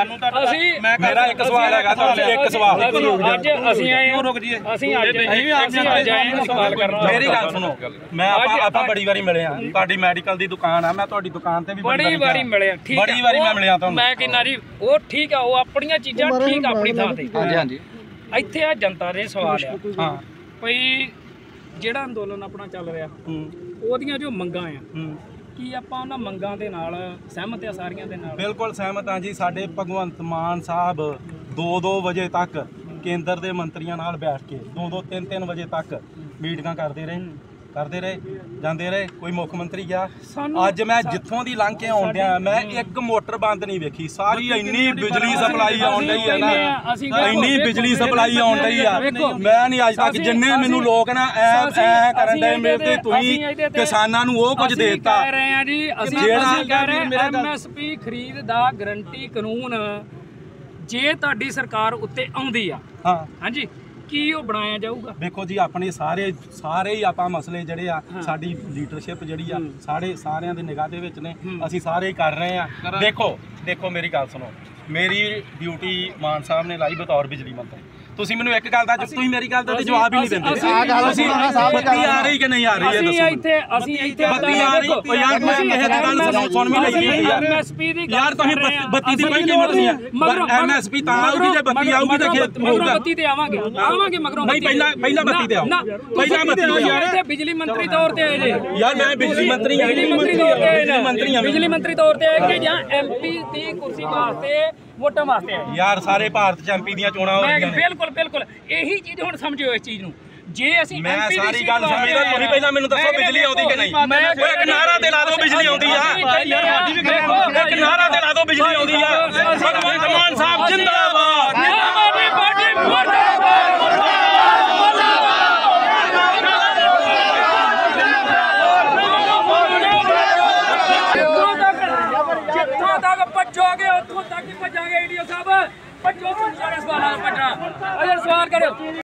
मेरा एक सवाल है, एक सवाल मेरी गल सुनो, मैं आप बड़ी बारी मिले हाँ, तुहाडी मैडिकल दी दुकान है, मैं तुहाडी दुकान ते भी बड़ी बारी मिले, बड़ी बारी मैं मिलिया तुहानू। मैं कहना जी वो ठीक है, वो अपनी चीज़ां ठीक अपनी थां ते। हाँ जी इत्थे आ जनता दे सवाल आ हाँ भई ਜਿਹੜਾ ਅੰਦੋਲਨ ਆਪਣਾ ਚੱਲ ਰਿਹਾ ਉਹਦੀਆਂ ਜੋ ਮੰਗਾਂ ਆ ਕੀ ਆਪਾਂ ਉਹਨਾਂ ਮੰਗਾਂ ਦੇ ਨਾਲ ਸਹਿਮਤ ਆ ਸਾਰੀਆਂ ਦੇ ਨਾਲ? ਬਿਲਕੁਲ ਸਹਿਮਤ ਹਾਂ ਜੀ। ਸਾਡੇ ਭਗਵੰਤ ਮਾਨ ਸਾਹਿਬ 2-2 ਵਜੇ ਤੱਕ ਕੇਂਦਰ ਦੇ ਮੰਤਰੀਆਂ ਨਾਲ ਬੈਠ ਕੇ 2-2 3-3 ਵਜੇ ਤੱਕ ਮੀਟਿੰਗਾਂ ਕਰਦੇ ਰਹੇ ਜਾਂਦੇ ਰਹੇ, ਕੋਈ ਮੁੱਖ ਮੰਤਰੀ ਗਿਆ। ਅੱਜ ਮੈਂ ਜਿੱਥੋਂ ਦੀ ਲੰਘ ਕੇ ਆਉਣ ਡਿਆ ਮੈਂ ਇੱਕ ਮੋਟਰ ਬੰਦ ਨਹੀਂ ਵੇਖੀ, ਸਾਰੀ ਇੰਨੀ ਬਿਜਲੀ ਸਪਲਾਈ ਆਉਣ ਡਈ ਆ ਨਾ, ਇੰਨੀ ਬਿਜਲੀ ਸਪਲਾਈ ਆਉਣ ਡਈ ਆ। ਮੈਂ ਨਹੀਂ ਅੱਜ ਤੱਕ ਜਿੰਨੇ ਮੈਨੂੰ ਲੋਕ ਨਾ ਐ ਕਰਨ ਡਏ ਮੇਰੇ ਤੇ, ਤੁਸੀਂ ਕਿਸਾਨਾਂ ਨੂੰ ਉਹ ਕੁਝ ਦੇ ਦਿੱਤਾ। ਕਹਿ ਰਹੇ ਆ ਜੀ ਅਸੀਂ ਕਹਿ ਰਹੇ MSP ਖਰੀਦ ਦਾ ਗਰੰਟੀ ਕਾਨੂੰਨ ਜੇ ਤੁਹਾਡੀ ਸਰਕਾਰ ਉੱਤੇ ਆਉਂਦੀ ਆ ਹਾਂਜੀ ਕੀ ਉਹ ਬਣਾਇਆ ਜਾਊਗਾ? ਦੇਖੋ ਜੀ ਆਪਣੇ ਸਾਰੇ ਹੀ ਆਪਾਂ ਮਸਲੇ ਜਿਹੜੇ ਆ ਸਾਡੀ ਲੀਡਰਸ਼ਿਪ ਜਿਹੜੀ ਆ ਸਾਰਿਆਂ ਦੇ ਨਿਗਾਹ ਦੇ ਵਿੱਚ ਨੇ, ਅਸੀਂ ਸਾਰੇ ਹੀ ਕਰ ਰਹੇ ਆ। ਦੇਖੋ ਮੇਰੀ ਗੱਲ ਸੁਣੋ, ਮੇਰੀ ਡਿਊਟੀ ਮਾਨ ਸਾਹਿਬ ਨੇ ਲਾਈ ਬਤੌਰ ਬਿਜਲੀ ਮੰਤਰੀ। ਤੁਸੀਂ ਮੈਨੂੰ ਇੱਕ ਗੱਲ ਦਾ ਤੁਸੀਂ ਮੇਰੀ ਗੱਲ ਦਾ ਜਵਾਬ ਹੀ ਨਹੀਂ ਦਿੰਦੇ। ਬੱਤੀ ਆ ਰਹੀ ਕਿ ਨਹੀਂ ਆ ਰਹੀ ਹੈ ਦੱਸੋ? ਅਸੀਂ ਇੱਥੇ ਬੱਤੀ ਆ ਰਹੀ ਯਾਰ, ਮੈਂ ਇਹ ਗੱਲ ਸੁਣ ਵੀ ਲਈ ਯਾਰ। MSP ਦੀ ਯਾਰ ਤੁਸੀਂ ਬੱਤੀ ਦੀ ਕੋਈ ਕੀਮਤ ਨਹੀਂ ਹੈ, MSP ਤਾਂ ਆਊਗੀ ਜੇ ਬੱਤੀ ਆਊਗੀ ਤਾਂ ਖੇਤ ਹੋਊਗਾ। ਬੱਤੀ ਤੇ ਆਵਾਂਗੇ ਮਗਰੋਂ ਨਹੀਂ ਪਹਿਲਾਂ ਬੱਤੀ ਤੇ ਆਓ, ਪਹਿਲਾਂ ਬੱਤੀ ਤੇ ਯਾਰ। ਇੱਥੇ ਬਿਜਲੀ ਮੰਤਰੀ ਤੌਰ ਤੇ ਆਏ ਜੇ ਯਾਰ, ਮੈਂ ਬਿਜਲੀ ਮੰਤਰੀ ਹਾਂ, ਬਿਜਲੀ ਮੰਤਰੀ ਤੌਰ ਤੇ ਆਏ ਕਿ ਜਾਂ MP ਦੀ ਕੁਰਸੀ ਵਾਸਤੇ ਵੋਟਾਂ ਵਾਸਤੇ ਆਏ? ਯਾਰ ਸਾਰੇ ਭਾਰਤ ਚ MP ਦੀਆਂ ਚੋਣਾਂ ਹੋ ਰਹੀਆਂ ਨੇ। ਬਿਲਕੁਲ ਇਹੀ ਚੀਜ਼ ਹੁਣ ਸਮਝਿਓ ਇਸ ਚੀਜ਼ ਨੂੰ। ਜੇ ਅਸੀਂ ਮੈਂ ਸਾਰੀ ਗੱਲ ਸਮਝਦਾ, ਤੁਸੀਂ ਪਹਿਲਾਂ ਮੈਨੂੰ ਦੱਸੋ ਬਿਜਲੀ ਆਉਂਦੀ ਕਿ ਨਹੀਂ? ਇੱਕ ਨਾਰਾ ਤੇ ਲਾ ਦਿਓ ਬਿਜਲੀ ਆਉਂਦੀ ਆ, ਇੱਕ ਨਾਰਾ ਤੇ ਲਾ ਦਿਓ ਬਿਜਲੀ ਆਉਂਦੀ ਆ। ਭਗਵੰਤ ਮਾਨ ਸਾਹਿਬ ਜਿੰਦਾਬਾਦ, ਆਮ ਆਦਮੀ ਪਾਰਟੀ ਮੁਰਦਾਬਾਦ। ਜਿੱਥੋਂ ਤੱਕ ਭੱਜੋਗੇ ਉੱਥੋਂ ਤੱਕ ਹੀ ਭੱਜਾਂਗੇ। ਈਡੀਓ ਸਾਹਿਬ ਭੱਜੋ, ਸਾਰੇ ਸਵਾਲਾਂ ਦਾ ਭੱਜਣਾ। ਅਜੇ ਸਵਾਲ ਕਰਿਓ।